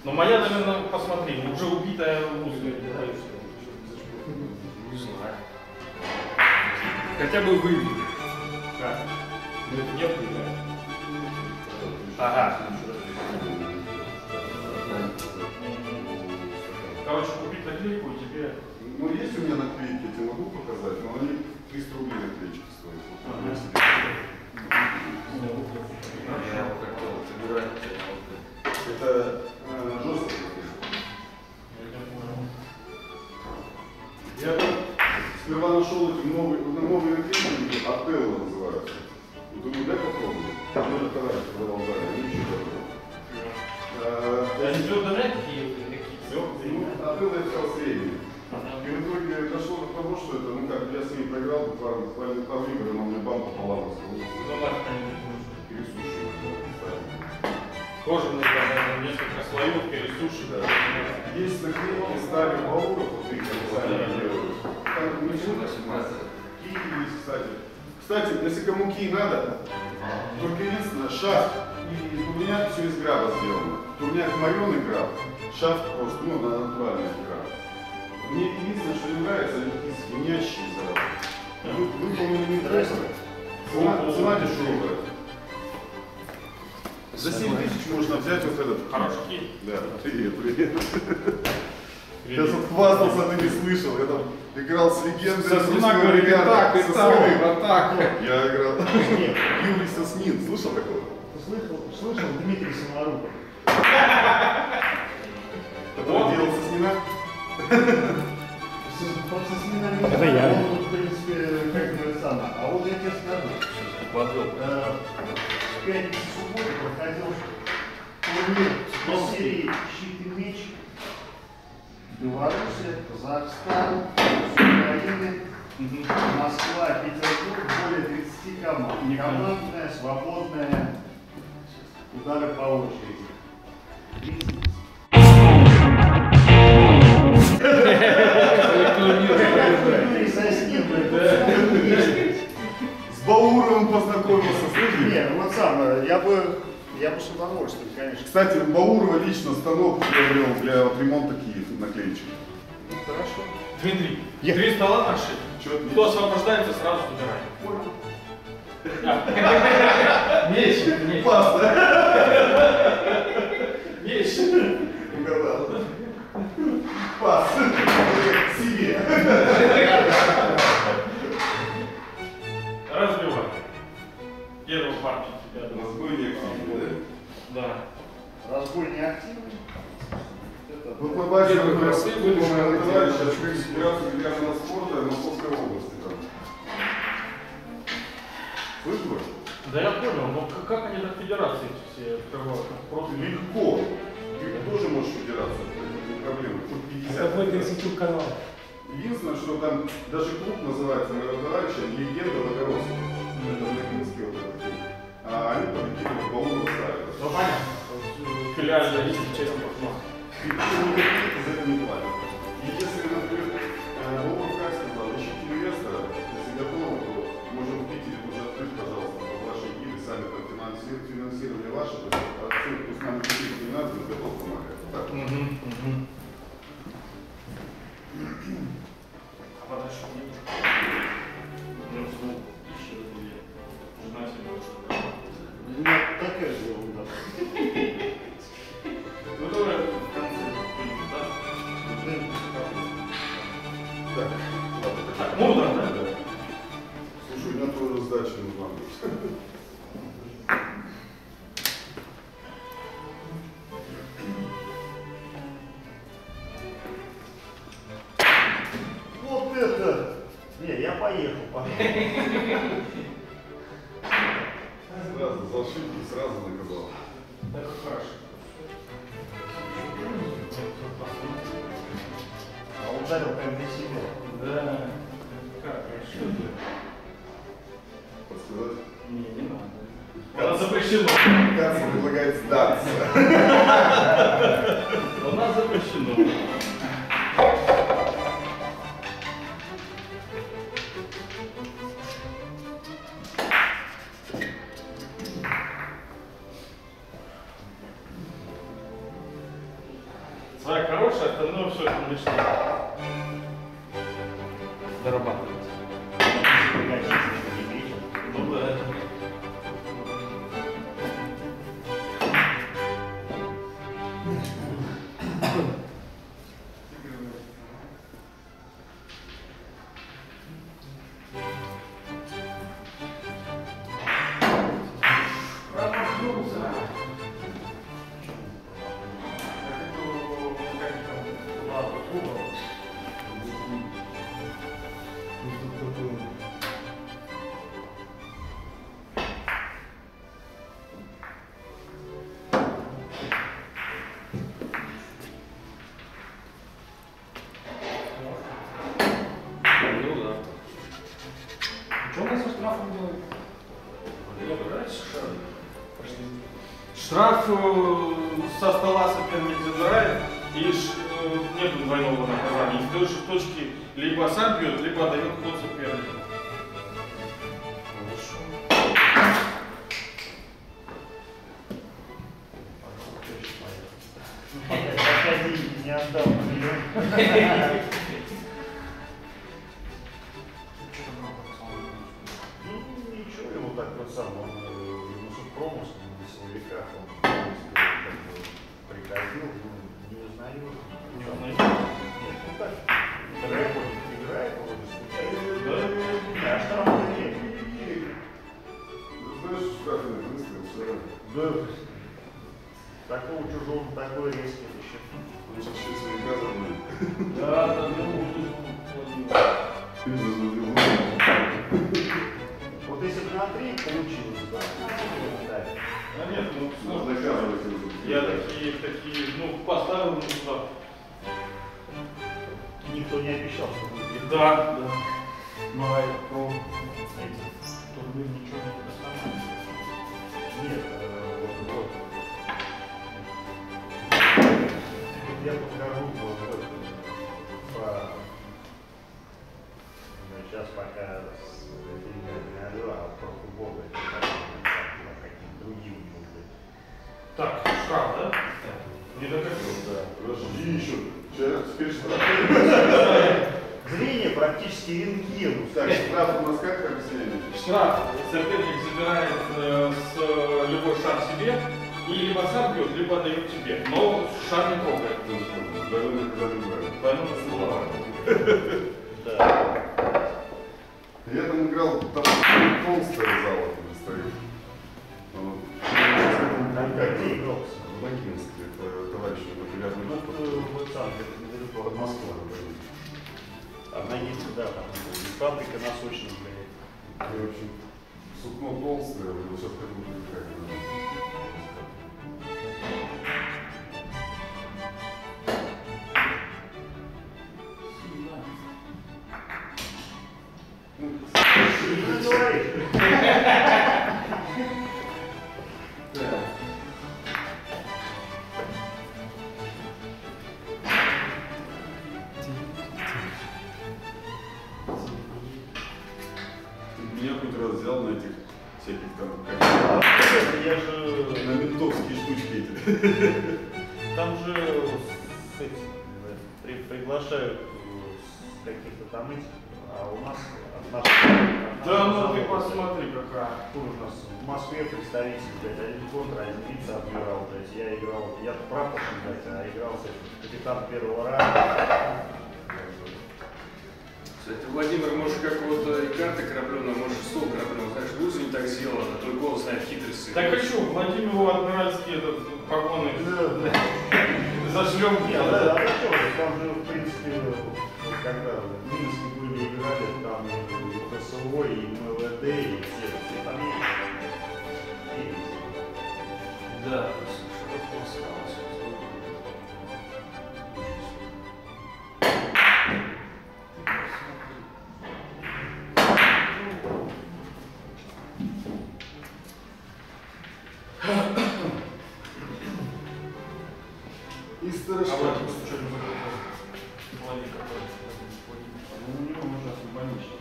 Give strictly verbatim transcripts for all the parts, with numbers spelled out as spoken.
Но моя, наверное, посмотри, уже убитая узкая. Не знаю. Хотя бы выбили. Как? Ну, нет, да. Ага. Короче, купить наклейку и тебе... Ну, есть у меня наклейки, я тебе могу показать, но они триста рублей наклеечки стоят. Вот, ага. Я вот так вот собираю. Это э, жестко. Я сперва нашел эти новые, новые наклейки, Ателло называются. Думаю, дай попробую. Тоже товарищ продавал далее, они еще добрые. Они твердо какие? Ну, Ателло я взял средний. И в итоге дошло до того, что это, ну как, я с ней проиграл, буквально, буквально пару игр, но мне бам пополам рассказал. Ну да, Пересушиваю. Кожаные, да, несколько слоев, пересуши. Да. Есть наклейки стали бауров, вот их сами делают. Там ки есть, кстати. Кстати, если кому ки надо, только единственное, шафт и турняк все из граба сделано. Турняк мореный граб, шафт просто, ну, на натуральный граб. Мне единственное, что не нравится, они такие звенящие заразы. Вы, выполнены не красиво. Цена, цена дешевая. За семь тысяч можно взять вот этот. Хороший кит. Да, привет, привет. Я тут хвастался, ты не слышал. Я там играл с легендой. Сосна говорит, и так, и так, вот так. Я играл. Юрий Соснин. Слышал такого? Слышал, слышал Дмитрий Самаруков. Который делал Соснина? Это я. Он, в принципе, как бы сам. А вот я тебе скажу. В пятницу субботу проходил турнир из серии «Щит и меч». Белоруссия, Казахстан, Украина, Москва, Петербург, более тридцати команд. Командная, свободная, удары по очереди. С Бауровым познакомился, слышишь? Не, ну вот сам, я бы, я бы с удовольствием, конечно. Кстати, у Баурова лично станок приобрел для вот ремонта Киев наклеечек. Ну, хорошо. Дмитрий, три стола наши. Чё, Кто освобождается, сразу забирай. Понял. Меч, меч. Класс, да? Меч. Угадал. Пас. Себе. Разбивай. Первую партию тебя. Разбой не активный, да? Да. Разбой не активный. Вот мы бачили, Первый мы красы были, моего что товарища, делали. открыли федерацию бильярдного спорта в Московской области. Там. Слышно? Да я понял, но как, как они до федерации эти все открывают? Просто Легко. Ты тоже можешь федерацию, это не проблема. Хоть пятьдесят. Это будет YouTube канал. Единственное, что там даже клуб называется моего товарища «Легенда Логородского». Это Ногинский вот этот клуб. А они победили в Баурова ставили. ну понятно. Филиальная линия в честь Бахмана. И никаких из этого не платят. И если, например, Бауров как сказал, ищите инвестора, если готовы, то можем в Питере уже открыть, пожалуйста, под ваши гиды, сами там финансируйте, финансирование ваше, то есть отсюда, пусть нам кредит не надо, но готов помогать. Так. Угу, угу. А подальше нет. Ну, звук еще две. Жена себе что-то. У меня такая же ерунда. Ну давай в конце будет, да? Так, ладно. Так, мудро, да? Слушай, у меня тоже сдача нужна. Вот это! Не, я поехал, поехал. Сразу защитник сразу наказал. Так хорошо. А ударил как для себя. Да. Как хорошо. Подсказать? Не, не надо. Это запрещено. Катя предлагает сдаться. У нас запрещено. Своя хорошая, остальное все это мечта. Дорабатывать. Ну да. Штраф э, со стола соперник забирает, и ш- э, нет двойного наказания. Если стоишь в точке, либо сам бьет, либо отдает ход сопернику. Проходи, не отдал миллион. Ну, ничего, ему так вот сам, он ему супромус на силовиках, он приходил, ну, не узнаю. Не узнаю? Нет, ну так, драконик играет, он уже да? А штрафа нет. Знаешь, штрафы выставил, все равно. Да. Такого чужого, такой резкий еще. Он сейчас еще свои газы. Да, да, ну, Вот если бы на три получилось, да, да. а нет, ну, Можно сложно. газовать его. Я такие, такие, ну, поставил ну, туда. Никто не обещал, что будет. Да, да. Ну, а я про эти турнир ничего не достану. Нет, э, вот, вот. Я покажу вот, вот, по... Сейчас пока с деньгами не говорю, а про футбол каким-то другим может быть. Так, штраф, да? Не докатил. Да, подожди еще. Сейчас, теперь штраф. Зрение практически рентген. Так, штраф у нас как объяснение? Штраф соперник забирает э, с э, любой шар себе, и либо сам бьет, либо дает тебе. Но шар не трогает. Двойное наказание убрали. Поэтому Да. Я там играл, там толстая зала уже стоит. Вот. Там как ты играл? В Бакинске, это товарищ популярный Ну, доктор. вот сам, где-то недалеко от Москвы. Одна есть, да, там фабрика носочных, блядь. И, в общем, сукно толстое, вот сейчас как будто как. Не говоришь. Меня хоть раз взял на этих всяких там, А, как, я же... на ментовские штучки эти. Там же с этим, да, при, приглашают э, с каких-то там этих, а у нас от наших... да, ну ты посмотри, какая. Кто у нас в Москве представитель, блядь, один контр, один вице-адмирал, блядь, я играл, я прапорщик, блядь, а играл с этим, капитан первого ранга. Кстати, Владимир, может, как вот и карты крапленые, может, стол крапленый, знаешь, в УЗИ не так сделано, твой голос знает хитрости. Так а что, Владимиру адмиральский этот погоны зашлем? Нет, да, а что, там же, в принципе, когда в Минске были играли, там и ФСО, и МВД, и все, все там есть. Да, широко осталось. И А сторожка. Владимир что не закрыл? Владимир какой? Ну, у него ужасно больничный.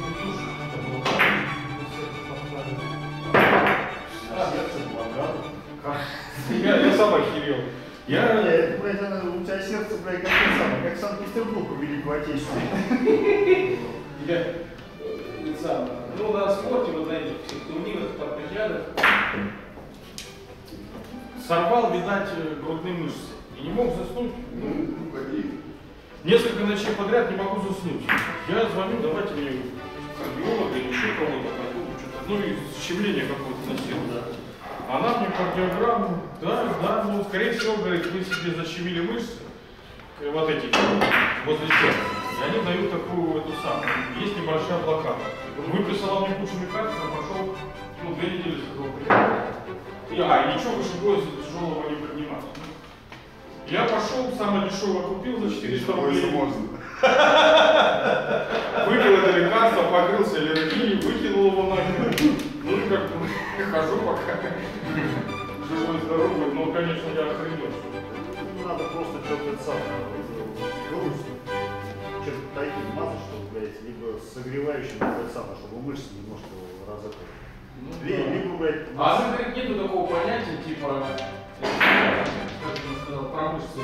А сердце, блокаду. Я, я сам охерел. Я... Блядь, блядь, она- у тебя сердце, блядь, как это самое, как Санкт-Петербург у Великого Отечественного. Я... э, сам, ну, на спорте, вот на этих всех турнирах, спартакиадах, сорвал, видать, э, грудные мышцы. И не мог заснуть. Ну, какие? Несколько ночей подряд не могу заснуть. Я звоню, давайте мне кардиолога или еще кого-то, какого-то, что-то, ну и щемление какое-то носило. Она мне кардиограмму, да, да, ну, скорее всего, говорит, вы себе защемили мышцы, э, вот эти, возле сердца. И они дают такую, эту самую, есть небольшая блокада. Выписала мне кучу лекарств, я пошел, ну, две недели сказал, и, а, и ничего выше пояса тяжелого не поднимать. Я пошел, самое дешевое купил за четыреста рублей. можно. Выпил это лекарство, покрылся аллергией, выкинул его нахер. Ну и как бы хожу пока. Живой, здоровый, но, конечно, я охренел. Ну, надо просто что-то это самое, грусть, что-то таким мазать, чтобы, блядь, либо согревающим, либо это самое, чтобы мышцы немножко разогнали. Ну, Либо, да. либо, блядь, А ты говорит, нету такого понятия, типа, как ты сказал, про мышцы.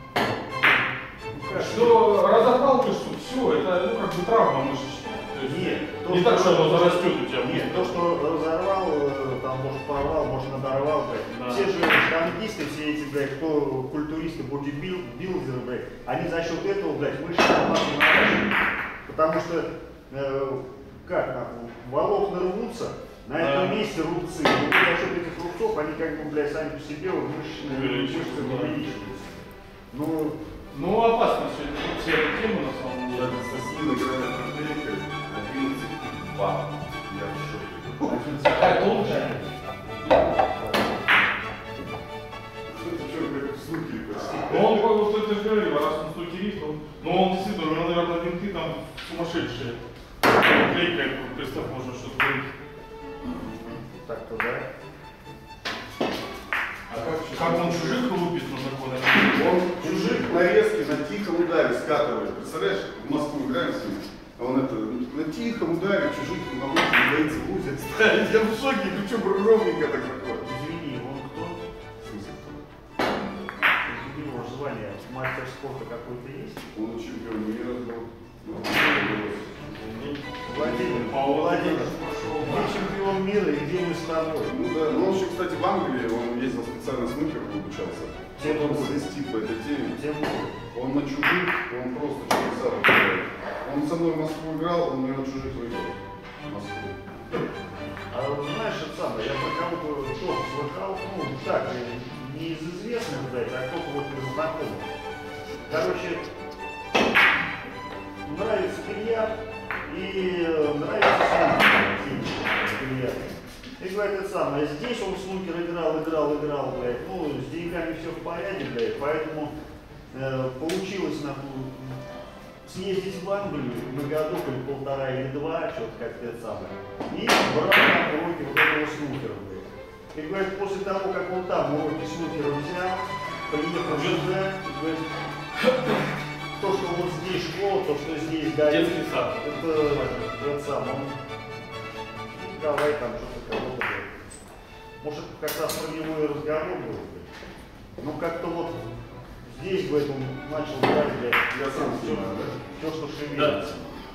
Что разорвал мышцу, все, это ну, как бы травма мышечная. То есть нет, то, не что- так, что оно зарастет у тебя. Нет, то, что разорвал, э, там, может, порвал, может, надорвал, блядь. Да. Все же штангисты, все эти, блядь, кто культуристы, бодибилдеры, блядь, они за счет этого, блядь, мышечную массу наращивают. Потому что, э, как, нахуй, волокна рвутся, на этом Да. месте рубцы. И вот за счет этих рубцов, они как бы, блядь, сами по себе вот, мышечные Увеличиваются, мышцы да. увеличиваются. Ну, Ну, опасно все это, все эта тема на самом деле. Сосина играет Америка одиннадцать и два. Я в шоке. Такая толстая. Что это, что, как в снукере почти? Ну, он, вот это же говорил, раз он стукерист, он, ну, он действительно, у него, наверное, винты там сумасшедшие. Клейкает, представь, можно что-то говорить. так-то, да. А как, как он чужих лупит на законах? Он чужих нарезки на тихом ударе скатывает. Представляешь, в Москву играем с ним. А он это, на тихом ударе чужих на улице не боится лузить ставить. Я в шоке, ну что, ровненько так заходит. Извини, он кто? В смысле, кто? У него же звание мастер спорта какой-то есть? Он чемпион мира был. Ну, Владимир, А у Владимир, пошел. ты чемпион мира, и где мы с тобой? Ну да, ну он еще, кстати, в Англии, он ездил специально с мыкером обучался. Тем Он более. свистит по этой теме. Тем более. Он на чужих, он просто чудеса вытворяет. Он со мной в Москву играл, он мне на чужих выиграл. В Москву. А вот знаешь, это самое, я про кого-то тоже слыхал, ну так, не из известных, блядь, а кто-то вот из знакомых. Короче, нравится бильярд и нравится бильярд. И говорит, это самое, здесь он в снукер играл, играл, играл, блядь, ну, с деньгами все в порядке, блядь, поэтому э, получилось, нахуй, съездить в Англию на годок или полтора или два, что-то как-то это самое, и брать на уроки вот этого снукера, блядь. И говорит, после того, как он там уроки снукера взял, приехал сюда, и говорит, то, что вот здесь школа, то, что здесь дает, Детский сад. это, это самое, он, давай там что-то кого-то, блядь. Может, это как раз про него и разговор был, блядь. Ну, как-то вот здесь, блядь, он начал брать, блядь, Я сам снимаю, да? все, что шевелится.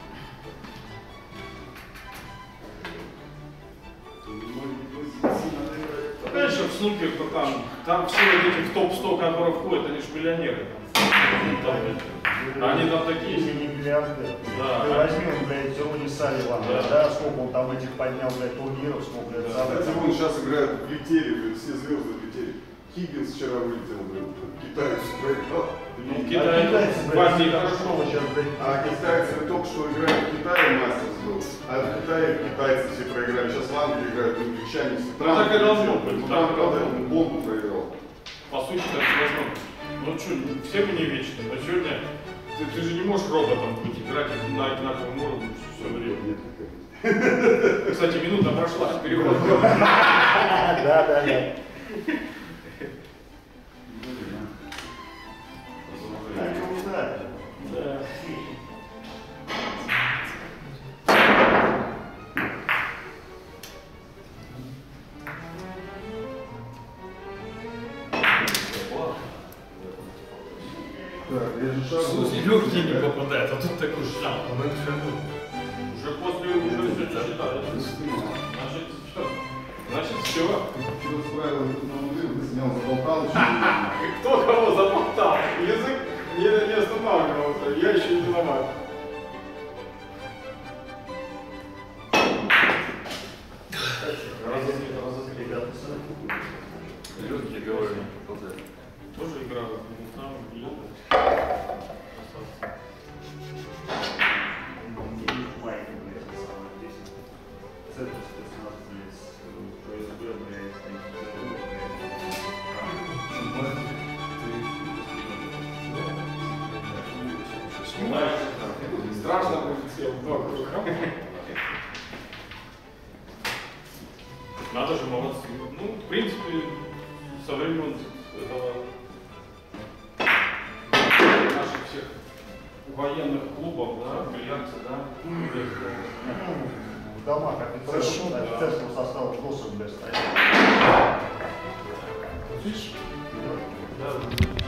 Конечно, в снукер-то там, там все вот эти в топ сто, которые входят, они же миллионеры. Там, там, они там такие. Если не миллиарды. Да. Ты возьми, он, блядь, Рони Салливан, Да. да. сколько он там этих поднял, блядь, турниров, сколько, блядь, Да. Кстати, он сейчас играет в Литере, блин, все звезды в Литере. Хиггинс вчера вылетел, блин, китаец проиграл. Ну, А Китай, китайцы, в блядь, Азии хорошо, хорошо. сейчас, блядь, А китайцы только что играли в Китае, мастерс был. А в Китае китайцы все проиграли. Сейчас в Англии играют англичане. все. Ну, так и должно прилетел. быть, Ну, так там, и правда, должно он бомбу проиграл. По сути, так и должно быть. Ну что, все мы не вечны, но сегодня ты, ты же не можешь роботом быть, играть на одинаковом уровне все время. Нет, никак. Кстати, минута прошла, переход. Да, да, да. Так, ну да. Да. Так, я же шаг. Легкие не попадают, а тут такой шаг. Уже после уже все читают. Значит, что? Значит, все. Вчера с правилами на угле снял, заболтал еще. Кто кого заболтал? Язык не, не останавливался. Я еще не виноват. Легкие говорю, не попадают. Тоже игра там билеты. Майки, блядь, это самое, десять. Центр спецназ, блядь, ФСБ, блядь, Страшно будет всем вокруг. Надо же, молодцы. Ну, в принципе, со времен этого наших всех военных клубов, да, бильярдцы, да, в домах офицерского, офицерского состава досок, блядь, стоят. Видишь? Да.